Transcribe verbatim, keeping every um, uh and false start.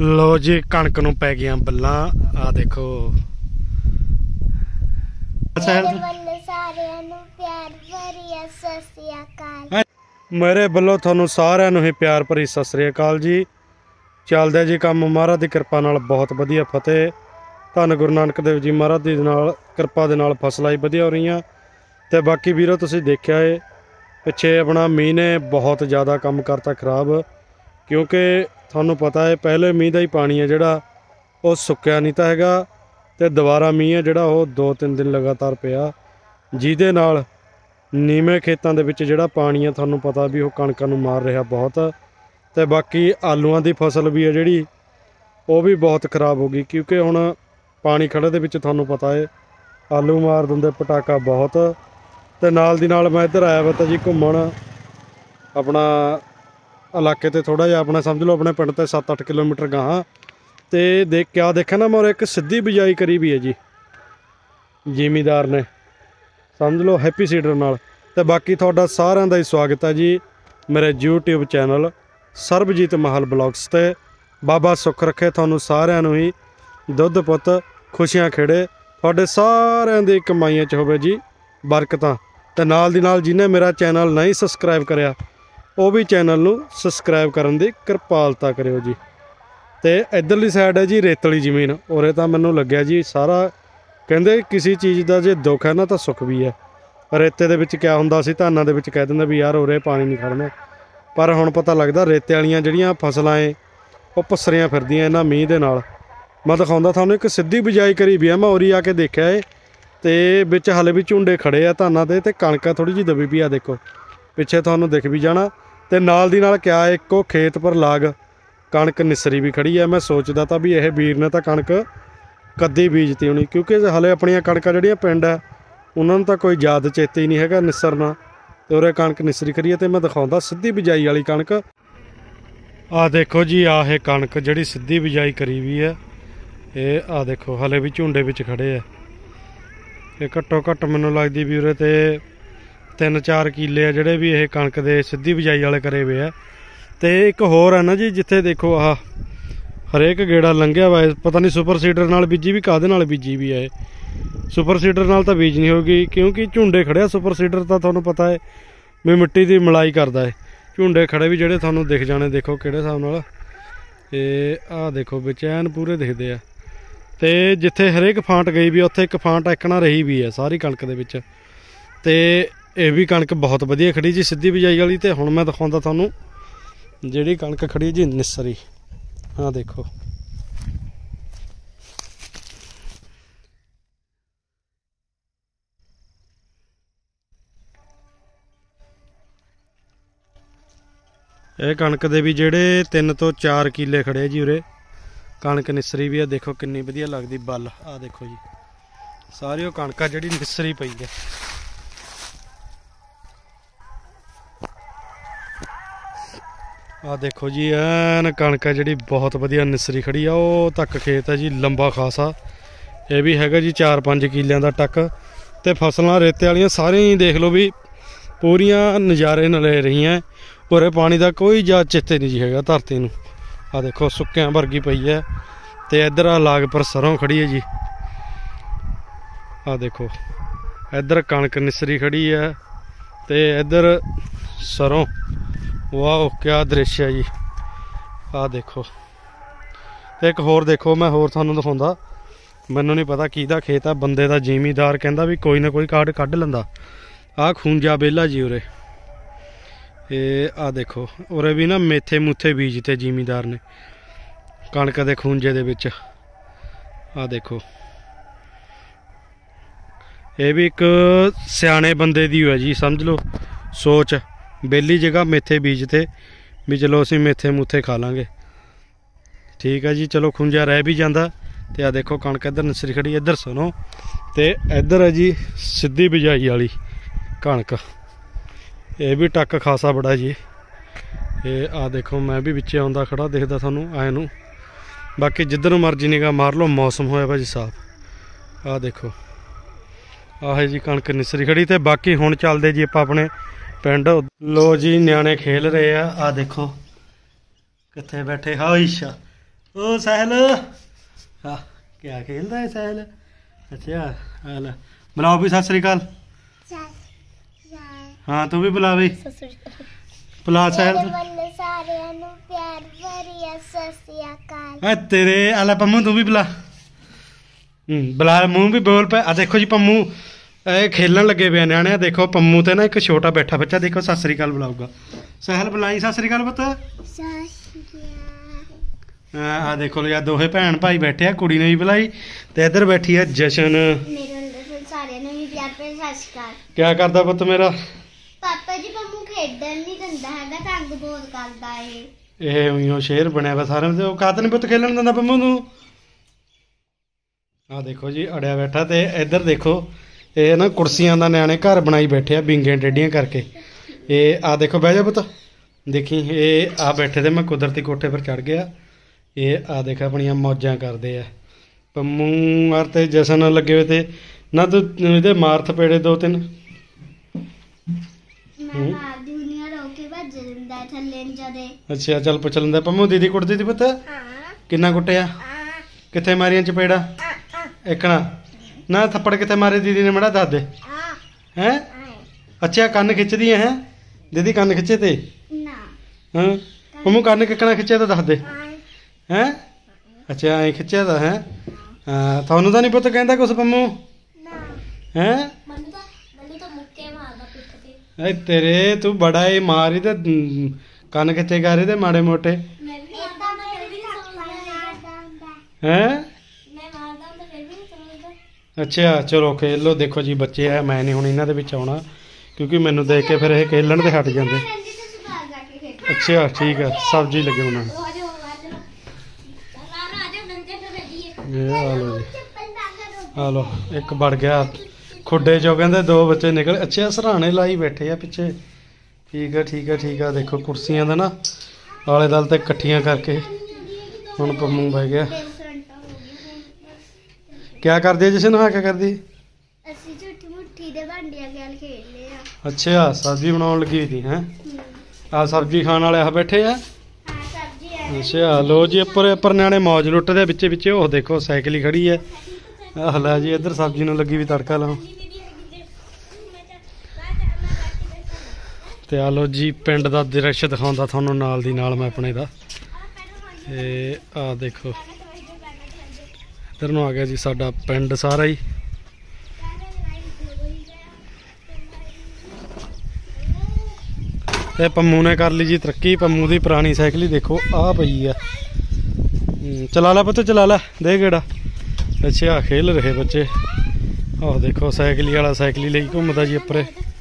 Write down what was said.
लो जी कणक नूं पै गईयां बल्लां आ देखो। मेरे बल्लों तुहानूं सारिआं नूं ही प्यार भरी सत श्री अकाल जी। चलदे जी काम महाराज की कृपा नाल बहुत वधिया फतेह। धन गुरु नानक देव जी महाराज दी नाल कृपा दे नाल फसलां वधिया हो रहीआं। ते बाकी वीरो तुसीं देखिआ है पिछे अपना मींह ने बहुत ज़्यादा काम करता खराब, क्योंकि थानू पता है पहले मींह का ही पानी है जिहड़ा वो सुक्या नहीं था हैगा, ते दोबारा मींह है जिहड़ा वो दो तीन दिन लगातार पिया, जिहदे नाल नीवें खेतों के विच जिहड़ा पानी है थानू पता भी वो कणकां नूं मार रहा बहुत। ते बाकी आलूआं की फसल भी है जिहड़ी वो भी बहुत खराब हो गई, क्योंकि हुण पानी खड़े दे विच थानू पता है आलू मार दिंदे पटाका बहुत। ते नाल दी नाल मैं इधर आया वा जी घूमण अपना इलाके ते थोड़ा जिहा अपना समझ लो अपने पिंड ते सत्त अठ किलोमीटर गाहां। ते देख क्या देखा ना मोर एक सीधी बिजाई करी भी है जी जिमीदार ने, समझ लो हैप्पी सीडर नाल। ते बाकी तुहाडा सारिआं दा ही स्वागत है जी मेरे यूट्यूब चैनल सरबजीत महल ब्लॉग्स ते। बाबा सुख रखे तुहानूं सारिआं नूं ही दुੱਧ पुੱਤ खुशियां खेड़े, तुहाडे सारिआं दी कमाईआं च होवे जी बरकतां। ते नाल दी नाल जिन्हें मेरा चैनल नहीं सबसक्राइब करिया वो भी चैनल नूं सबसक्राइब करन दी किरपालता करियो जी। ते इधरली साइड है जी रेतली जमीन, उरे तां मैनूं लग्गिआ जी सारा कहंदे किसी चीज़ का जे दुख है ना तो सुख भी है। रेते दे विच क्या हुंदा सी धानां दे विच कह दिंदे भी यार उरे पानी नहीं खड़ना, पर हुण पता लगदा रेते वालियां जिहड़ियां फसलां है वो पसरियां फिरदियां इन्हां मींह दे नाल। मैं दिखाउंदा तुहानूं एक सीधी बिजाई करी भी है, मैं उरी आके देखिआ है ते विच हाले भी झुंडे खड़े आ धानां दे, ते कणक थोड़ी जी दबी पई आ देखो पिछे तुहानूं दिख भी जाना। ते नाल दी नाल क्या है इक्को खेत पर लाग कणक निसरी भी खड़ी है। मैं सोचदा था भी यह वीर ने तो कणक कद्दी बीजती होनी, क्योंकि हाले अपनियां कणकां जिहड़ियां पिंड है उन्होंने तो कोई याद चेते ही नहीं है निसरना, तो उरे कणक निसरी खड़ी है। तो मैं दिखाउंदा सीधी बिजाई वाली कणक आ देखो जी। आ है कणक जिहड़ी सीधी बिजाई करी हुई है, ये आ देखो हाले भी झुंडे विच खड़े है। ये घट्टो घट्ट मैनूं लगदी भी उरे ते तीन चार किले है जिहड़े भी ये कणक दे सीधी बिजाई वाले करे हुए है। तो एक होर है ना जी जिथे देखो आ हरेक गेड़ा लंघिया वा, पता नहीं सुपर सीडर नाल बीजी भी काहदे नाल बीजी भी है। सुपर सीडर नाल तां बीज नहीं होगी, क्योंकि झुंडे खड़े। सुपर सीडर तां तुहानूं पता है भी मिट्टी की मलाई करदा है। झुंडे खड़े भी जिहड़े तुहानूं दिख जाने देखो किहड़े हिसाब नाल, ते आ देखो विच ऐन पूरे दिखदे आ। ते जिथे हरेक फांट गई भी उत्थे एक फांट एकना रही भी है सारी कणक दे विच। ते ये भी कणक बहुत वधिया खड़ी जी सीधी बिजाई वाली। ते हुण मैं दिखाउंदा तुहानूं जिहड़ी कणक खड़ी जी निसरी, हाँ देखो ये कणक दे भी जिहड़े तीन तो चार किले खड़े जी उरे कणक निसरी भी है। देखो किन्नी वधिया लगदी बल, आ देखो जी सारी वो कणक जिहड़ी निसरी पई है। आ देखो जी ऐन कणक है जिहड़ी बहुत वधिया निसरी खड़ी आ। वो तक खेत है जी लंबा खासा, ये भी हैगा जी चार पाँच किलियां दा टक। ते फसलां रेते वालियां सारियां ही देख लो भी पूरियां नज़ारे न ले रही हैं। उरे पानी का कोई जा चेते नहीं जी हैगा धरती नूं। आ देखो सुक्कियां वर्गी पई है। ते इधर आ लाग पर सरों खड़ी है जी, आ देखो इधर कणक निसरी खड़ी है ते इधर सरों। वाह क्या दृश्य है जी, आ देखो। ते एक होर देखो मैं होर तुहानूं दिखाउंदा, मैनूं नहीं पता किहदा खेत है, बंदे दा जिमीदार कहंदा भी कोई ना कोई काट कढ लैंदा। आ खूंजा बेला जी उरे, ये आ देखो उरे भी ना मेथे मूथे बीजते जिमीदार ने कणक दे खूंजे दे विच। आ देखो ये भी एक सियाने बंदे दी है जी, समझ लो सोच। बेली जगह मेथे बीजते भी चलो असीं मेथे मूथे खा लांगे, ठीक है जी। चलो खूंजा रह भी जाता। तो आ देखो कणक इधर निसरी खड़ी, इधर सुनो। तो इधर है जी सीधी बिजाई वाली कणक, ये भी टक खासा बड़ा जी। ये आ देखो मैं भी विचे आउंदा खड़ा दिखदा थानूं आए नूं। बाकी जिधर मर्जी निगाह मार लो मौसम होया भाजी साफ। आ देखो आ है जी कणक निसरी खड़ी। तो बाकी हुण चलदे जी आपां अपने पिंड। लो जी न्याणे खेल रहे आ, आ देखो कित्थे बैठे। हाईशा ओ सहल हाँ क्या खेलता है सहल। अच्छा हाल बुलाओ भी सत श्री अकाल। हाँ तू भी बुला भी बुला सहल तेरे आला पम्मू तू भी बुला बुला मूँह भी बोल पे आ देखो जी पम्मू ए खेलन लगे पे न्याणे देखो पम्मू ते ना एक छोटा बैठा बच्चा देखो सत श्री अकाल बुलाऊगा सहल बुलाई सत श्री अकाल पता आ देखो यार दोहे भैन भाई बैठे आ कुड़ी ने भी बुलाई ते इधर बैठी है जशन। क्या करदा पुत्त मेरा पापा जी पम्मू खेडन नहीं दिंदा हैगा तंग बहुत करदा है ਇਹ ਉਈਓ ਸ਼ੇਰ ਬਣਿਆ ਵਾ ਸਾਰਿਆਂ ਤੇ ਉਹ ਕਾਤ ਨਹੀਂ ਪੁੱਤ ਖੇਲਣ ਦਿੰਦਾ ਪੰਮੂ ਨੂੰ। ਆ ਦੇਖੋ ਜੀ ਅੜਿਆ ਬੈਠਾ ਤੇ ਇੱਧਰ ਦੇਖੋ ਇਹ ਨਾ ਕੁਰਸੀਆਂ ਦਾ ਨਿਆਣੇ ਘਰ ਬਣਾਈ ਬੈਠੇ ਆ ਬਿੰਗੇ ਟੇਡੀਆਂ ਕਰਕੇ। ਇਹ ਆ ਦੇਖੋ ਬਹਿ ਜਾ ਪੁੱਤ ਦੇਖੀ ਇਹ ਆ ਬੈਠੇ ਤੇ ਮੈਂ ਕੁਦਰਤੀ ਕੋਠੇ ਪਰ ਚੜ ਗਿਆ। ਇਹ ਆ ਦੇਖ ਆਪਣੀਆਂ ਮੌਜਾਂ ਕਰਦੇ ਆ ਪੰਮੂ ਔਰ ਤੇ ਜਸ਼ਨ ਲੱਗੇ ਹੋਏ ਤੇ ਨਾ ਤੂੰ ਇਹਦੇ ਮਾਰ ਥਪੇੜੇ ਦੋ ਤਿੰਨ। ਅੱਛਾ ਚੱਲ ਪੁੱਛ ਲੈਂਦਾ ਪੰਮੂ ਦੀਦੀ ਕੁੱਟਦੀ ਤੀ ਪੁੱਤ ਕਿੰਨਾ ਕੁੱਟਿਆ ਕਿੱਥੇ ਮਾਰੀਆਂ ਚਪੇੜਾ ਇੱਕਣਾ ਨਾ ਥੱਪੜ ਕਿੱਥੇ ਮਾਰੇ ਦੀਦੀ ਨੇ ਮੜਾ ਦੱਸ ਦੇ ਹੈਂ। ਅੱਛਾ ਕੰਨ ਖਿੱਚਦੀ ਹੈ ਦੀਦੀ ਕੰਨ ਖਿੱਚੇ ਤੇ ਹਾਂ ਪੰਮੂ ਕੰਨ ਕਿੱਕਣਾ ਖਿੱਚਿਆ ਤਾਂ ਦੱਸ ਦੇ ਹੈਂ। ਅੱਛਾ ਐਂ ਖਿੱਚਿਆ ਤਾਂ ਹੈ ਹਾਂ ਤੁਹਾਨੂੰ ਤਾਂ ਨਹੀਂ ਪੁੱਤ ਕਹਿੰਦਾ ਕੁਛ ਪੰਮੂ ਹੈਂ। ए तेरे तू बड़ा ही मारी ते कन किथे कर रहे थे माड़े मोटे हैं। अच्छा चलो खेल लो देखो जी बच्चे है मैं नहीं हुण इन्हां दे विच आउणा क्योंकि मैनू देख के फिर ये खेलन ते हट जांदे। अच्छा ठीक है सब्जी लगे उन्हां नूं आ लो जी आ लो एक बढ़ गया खुडे चो कहते दो बच्चे निकले। अच्छे सराहने लाई बैठे आ पिछे ठीक है ठीक है ठीक है देखो कुर्सियां दा ना आले दल ते इकट्ठियां करके हुण पम्मू बह गया। क्या करदी जिसन हाँ क्या करदी अच्छा सब्जी बनाउण लगी थी हैं। आ सब्जी खाण वाले आ बैठे आ। अच्छा लो जी उपर उपर न्याणे मौज लुटदे बिच्चे बिच्चे ओह देखो साइकिल ही खड़ी है। आह लै जी इधर सब्जी नूं लगी भी तड़का लाओ ते आ लो जी पिंड दा दृश्य दिखाउंदा तुहानूं नाल दी नाल मैं अपने दा ते आ देखो इधर नूं आ गया जी साडा पिंड सारा ही। ते पम्मू ने कर ली जी तरक्की पम्मू दी पुरानी साइकिल ही देखो आ पई आ चला ला पुत्त चला ला दे गेड़ा। अच्छा खेल रहे बच्चे आह देखो साइकिल वाला साइकिल ले घूमता जी उपर